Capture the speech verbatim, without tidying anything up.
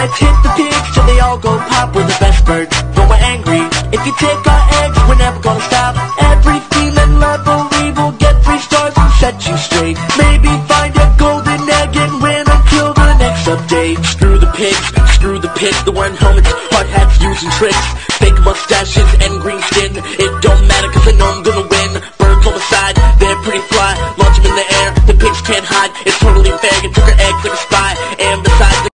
Let's hit the pigs till they all go pop. We're the best birds, but we're angry. If you take our eggs, we're never gonna stop. Every female library will get three stars and set you straight. Maybe find a golden egg and win until the next update. Screw the pigs, screw the pigs, the one helmets, hard hats, using tricks, fake mustaches and green